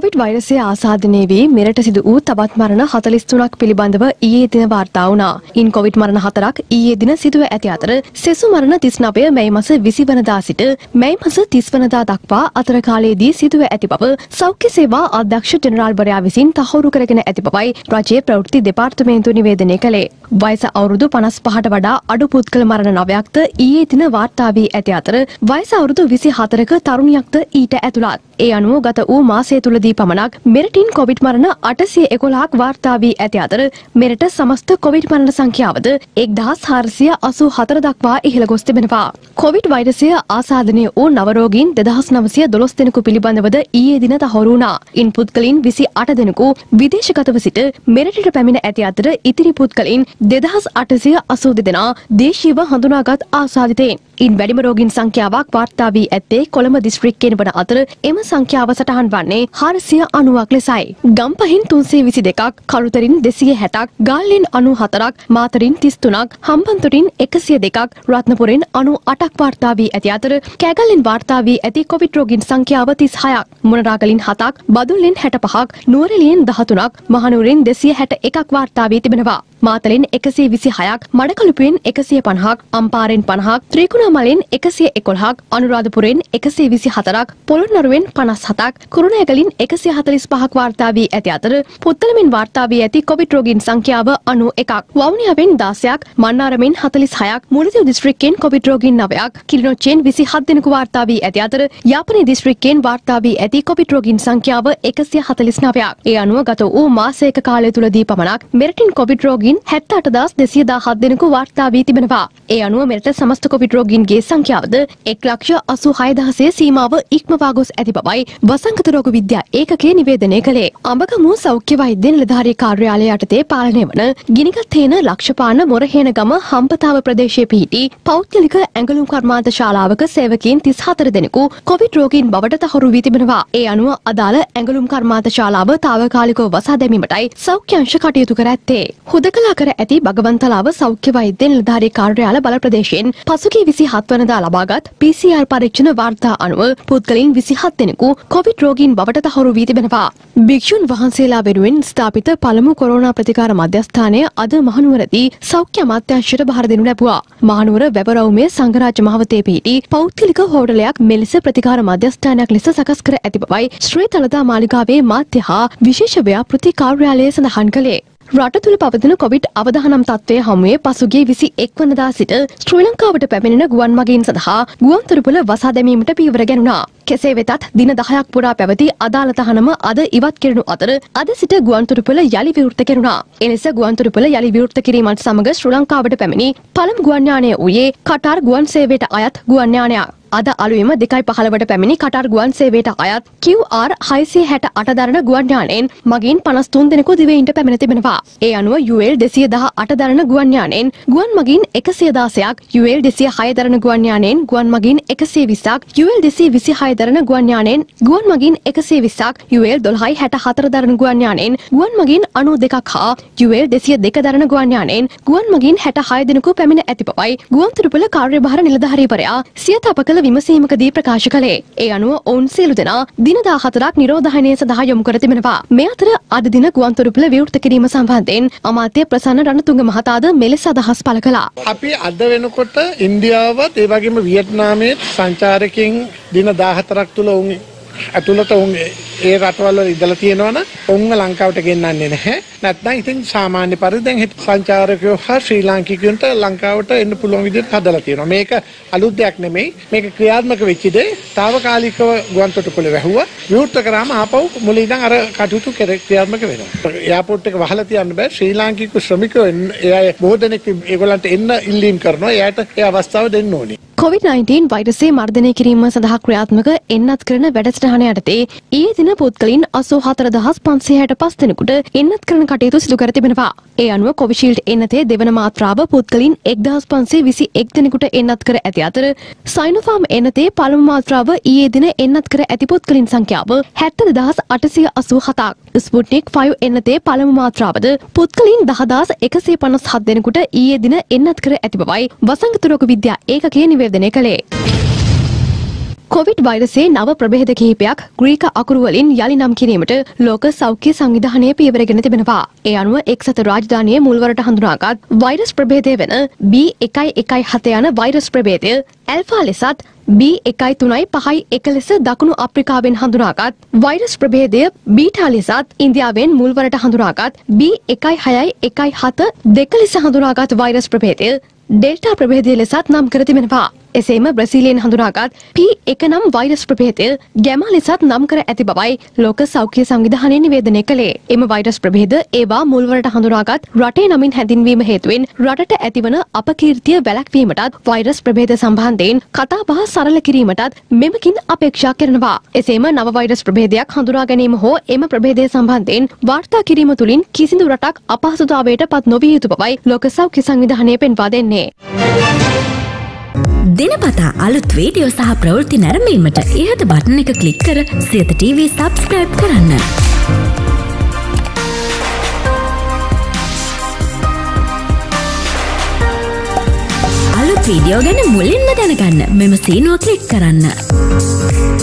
Covid වෛරසය ආසාදනය වී මෙරට සිදු වූ තවත් මරණ 43ක් පිළිබඳව ඊයේ දින වාර්තා වුණා. ඉන් කොවිඩ් මරණ 4ක් ඊයේ දින සිදුව ඇති අතර සෙසු මරණ 39 මැයි මාස 20 වනදා සිට මැයි මාස 30 වනදා දක්වා අතර කාලයේදී සිදුව ඇති බව සෞඛ්‍ය සේවා අධ්‍යක්ෂ ජෙනරාල්වරයා විසින් තහවුරු කරගෙන ඇති බවයි රජයේ ප්‍රවෘත්ති දෙපාර්තමේන්තුව නිවේදනය කළේ. වයස අවුරුදු 55ට වඩා අඩු පුද්ගල මරණ 9ක්ද ඊයේ දින වාර්තා වී ඇති අතර වයස අවුරුදු 24ක තරුණියක්ද ඊට ඇතුළත්. ඒ අනුව ගත වූ මාසය තුලදී පමණක් මෙරටින් කොවිඩ් මරණ 811ක් වාර්තා වී ඇති අතර මෙරට සමස්ත කොවිඩ් මරණ සංඛ්‍යාවද 1484 දක්වා ඉහළ ගොස් තිබෙනවා. කොවිඩ් වෛරසය ආසාදනය වූ නව රෝගීන් 2912 දෙනෙකු පිළිබඳවද ඊයේ දින තහවුරු වුණා. ඉන් පුද්ගලයන් 28 දෙනෙකු විදේශගතව සිට මෙරටට පැමිණ ඇති අතර ඉතිරි පුද්ගලයන් 2882 දෙනා දේශීයව හඳුනාගත් ආසාදිතයින්. ඉන් වැඩිම රෝගීන් සංඛ්‍යාවක් වාර්තා වී ඇත්තේ කොළඹ දිස්ත්‍රික්කයෙන් වන අතර එම සංඛ්‍යාව සටහන් වන්නේ 490ක් ලෙසයි. ගම්පහින් 322ක්, කළුතරින් 260ක්, ගාල්ලෙන් 94ක්, මාතරින් 33ක්, හම්බන්තොටින් 102ක්, රත්නපුරෙන් 98ක් වාර්තා වී ඇති අතර කෑගල්ලෙන් වාර්තා වී ඇති කොවිඩ් රෝගීන් සංඛ්‍යාව 36ක්, මොනරාගලින් 7ක්, බදුල්ලෙන් 65ක්, නුවරඑළියෙන් 13ක්, මහනුවරින් 261ක් වාර්තා වී තිබෙනවා. මාතලෙන් 126ක්, මඩකලුපුවෙන් 150ක්, අම්පාරෙන් 50ක්, ත්‍රිකුණාමලෙන් 111ක්, අනුරාධපුරෙන් 124ක්, පොළොන්නරුවෙන් 57ක්, කුරුණෑගලින් 145ක් වාර්තා වී ඇති අතර පුත්තලමින් වාර්තා වී ඇති කොවිඩ් රෝගීන් සංඛ්‍යාව 91ක්, වවුනියාවෙන් 16ක්, මන්නාරමෙන් 46ක්, මුලතිව් දිස්ත්‍රික්කයෙන් කොවිඩ් රෝගීන් 9ක්, කිලිනොච්චෙන් 27 දෙනෙකු වාර්තා වී ඇති අතර යාපනයේ දිස්ත්‍රික්කයෙන් වාර්තා වී ඇති කොවිඩ් රෝගීන් සංඛ්‍යාව 149ක්. ඒ අනුව ගත වූ මාසයක කාලය තුලදී පමණක් මෙරටින් කොවිඩ් රෝගීන් 78217 දෙනෙකු වාර්තා වී තිබෙනවා. ඒ අනුව මෙරට සමස්ත කොවිඩ් රෝගීන්ගේ සංඛ්‍යාවද 1,86,000 සීමාව ඉක්මවා ගොස් ඇති බවයි වසංගත රෝග විද්‍යා ඒකකය නිවේදනය කළේ. අඹගමු සෞඛ්‍ය වෛද්‍ය නිලධාරී කාර්යාලය යටතේ පාලනය වන ගිනිගත් හේන ලක්ෂපාන මොරහේනගම හම්පතාව ප්‍රදේශයේ පිහිටි පෞද්ගලික ඇඟලුම් කර්මාන්ත ශාලාවක සේවකීන් 34 දෙනෙකු කොවිඩ් රෝගීන් බවට තහවුරු වී තිබෙනවා. ඒ අනුව අදාළ ඇඟලුම් කර්මාන්ත ශාලාව తాවකාලිකව වසා දැමීමටයි සෞඛ්‍ය අංශ කටයුතු කර ඇත්තේ. හුදකලා කර ඇති බගවන්තලාව සෞඛ්‍ය වෛද්‍ය නිලධාරී කාර්යාල බල ප්‍රදේශයෙන් පසුගිය 27 වනදා ලබාගත් PCR පරීක්ෂණ වාර්තා අනුව පුද්ගලයන් 27 දෙනෙකු කොවිඩ් රෝගීන් බවට තහවුරු වී තිබෙනවා. භික්ෂුන් වහන්සේලා වෙනුවෙන් ස්ථාපිත පළමු කොරෝනා ප්‍රතිකාර මධ්‍යස්ථානය අද මහනුවරදී සෞඛ්‍ය අමාත්‍යාංශයට බහර දෙනු ලැබුවා. මහනුවර වැවරවුමේ සංඝරාජ මහවතේ පිහිටි පෞද්ගලික හෝටලයක් මෙලෙස ප්‍රතිකාර මධ්‍යස්ථානයක් ලෙස සකස් කර ඇති බවයි ශ්‍රී තලදා මාලිගාවේ මාධ්‍ය හා විශේෂ ව්‍යාපෘති කාර්යාලය සඳහන් කළේ. රට තුළ පවතින කොවිඩ් අවදානම් තත්ත්වය හමුවේ පසුගිය 21 වනදා සිට ශ්‍රී ලංකාවට පැමිණෙන ගුවන් මගීන් සඳහා ගුවන්තොටුපළ වසා දැමීමට පියවර ගැනුණා. කෙසේ වෙතත් දින 10ක් පුරා පැවති අදාළ තහනම අද ඉවත් කෙරෙනු අතර අද සිට ගුවන්තොටුපළ යලි විවෘත කෙරුණා. එලෙස ගුවන්තොටුපළ යලි විවෘත කිරීමත් සමග ශ්‍රී ලංකාවට පැමිණි පළමු ගුවන් යානය වූයේ කටාර් ගුවන් සේවයට අයත් ගුවන් යානයක්. අද අලුයම 2:15ට පැමිණි කටාර් ගුවන් සේවයට අයත් QR 668 දරන ගුවන් යානයෙන් මගීන් 53 දෙනෙකු දිවයිනට පැමිණ තිබෙනවා. ඒ අනුව UL 218 දරන ගුවන් යානයෙන් ගුවන් මගීන් 116ක්, UL 206 දරන ගුවන් යානයෙන් ගුවන් මගීන් 120ක්, UL 226 දරන ගුවන් යානයෙන් ගුවන් මගීන් 120ක්, UL 1264 දරන ගුවන් යානයෙන් ගුවන් මගීන් 92ක් හා UL 202 දරන ගුවන් යානයෙන් ගුවන් මගීන් 66 දෙනෙකු පැමිණ ඇති බවයි ගුවන්තොටුපළ කාර්යභාර නිලධාරීවරයා සියත කළ විමසීමකදී ප්‍රකාශ කළේ. ඒ අනුව ඔවුන් සියලු දෙනා දින 14ක් නිරෝධායනය සඳහා යොමු කර තිබෙනවා. මේ අතර අද දින ගුවන්තොටුපළ විවෘත කිරීම සම්බන්ධයෙන් අමාත්‍ය ප්‍රසන්න රණතුංග මහතාද මෙලෙස අදහස් පළ කළා. අපි අද වෙනකොට ඉන්දියාවත් ඒ වගේම වියට්නාමයේ සංචාරකයන් දින 14ක් තුල උන් ඇතුළත උන් ඒ රටවල ඉඳලා තියෙනවනම් උන්ව ලංකාවට ගෙන්නන්නේ නැහැ. නැත්නම් ඉතින් සාමාන්‍ය පරිදි දැන් සංචාරකයෝ හා ශ්‍රී ලාංකිකයන්ට ලංකාවට එන්න පුළුවන් විදිහට හදලා තියෙනවා. මේක අලුත් දෙයක් නෙමෙයි. මේක ක්‍රියාත්මක වෙච්ච දේ. తాවකාලිකව ගුවන්තොටුපළ වැහුවා. විවෘත කරාම ආපහු මුලින් ඉඳන් අර කටයුතු ක්‍රියාත්මක වෙනවා. එයාපෝට් එක වහලා තියන්න බෑ. ශ්‍රී ලාංකික ශ්‍රමිකයෝ එයා බොහෝ දෙනෙක් ඒගොල්ලන්ට එන්න ඉල්ලීම් කරනවා. එයාට ඒ අවස්ථාව දෙන්න ඕනේ. COVID-19 වෛරසය මර්ධනය කිරීම සඳහා ක්‍රියාත්මක එන්නත් කරන වැඩසටහන යටතේ ඊයේ දින පුද්ගලයන් 84565 දෙනෙකුට එන්නත් කරන කටයුතු සිදු කර තිබෙනවා. ඒ අනුව කොවිෂීල්ඩ් එන්නතේ දෙවන මාත්‍රාව පුද්ගලයන් 1521 දෙනෙකුට එන්නත් කර ඇති අතර සයිනෝෆාර්ම් එන්නතේ පළමු මාත්‍රාව ඊයේ දින එන්නත් කර ඇති පුද්ගලයන් සංඛ්‍යාව 70887ක්. ස්පුට්නික් 5 එන්නතේ පළමු මාත්‍රාවද පුද්ගලයන් 10157 දෙනෙකුට ඊයේ දින එන්නත් කර ඇති බවයි වසංගත රෝග විද්‍යා ඒකකය නිවේදනය කළේ. කොවිඩ් වෛරසයේ නව ප්‍රභේද කිහිපයක් ග්‍රීක අකුරු වලින් යලි නම් කිරීමට ලෝක සෞඛ්‍ය සංවිධානය පියවරගෙන තිබෙනවා. ඒ අනුව එක්සත් රාජධානියේ මුල්වරට හඳුනාගත් වෛරස් ප්‍රභේදය වෙන B117 යන වෛරස් ප්‍රභේදය ඇල්ෆා ලෙසත් B135.1 ලෙස දකුණු අප්‍රිකාවෙන් හඳුනාගත් වෛරස් ප්‍රභේදය බීටා ලෙසත් ඉන්දියාවෙන් මුල්වරට හඳුනාගත් B16.7 2 ලෙස හඳුනාගත් වෛරස් ප්‍රභේදය ඩෙල්ටා ප්‍රභේදය ලෙසත් නම් කර තිබෙනවා. එසේම බ්‍රසීලයෙන් හඳුනාගත් P1 නම් වෛරස් ප්‍රභේදය ගැමා ලෙසත් නම් කර ඇති බවයි ලෝක සෞඛ්‍ය සංවිධානය නිවේදනය කළේ. එම වෛරස් ප්‍රභේද ඒවා මුල්වරට හඳුනාගත් රටේ නමින් හැඳින්වීම හේතුවෙන් රටට ඇතිවන අපකීර්තිය වැළැක්වීමටත් වෛරස් ප්‍රභේද සම්බන්ධයෙන් කතාබහ සරල කිරීමටත් මෙමකින් අපේක්ෂා කරනවා. එසේම නව වෛරස් ප්‍රභේදයක් හඳුනා ගැනීම හෝ එම ප්‍රභේදය සම්බන්ධයෙන් වාර්තා කිරීම තුළින් කිසිදු රටක් අපහසුතාවයට පත් නොවිය යුතු බවයි ලෝක සෞඛ්‍ය සංවිධානය පෙන්වා දෙන්නේ. දිනපතා අලුත් වීඩියෝ සහ ප්‍රවෘත්ති නැරඹීමට ඉහත බටන් එක ක්ලික් කර සියත TV සබ්ස්ක්‍රයිබ් කරන්න. අලුත් වීඩියෝ ගැන මුලින්ම දැනගන්න මෙම සීනුව ක්ලික් කරන්න.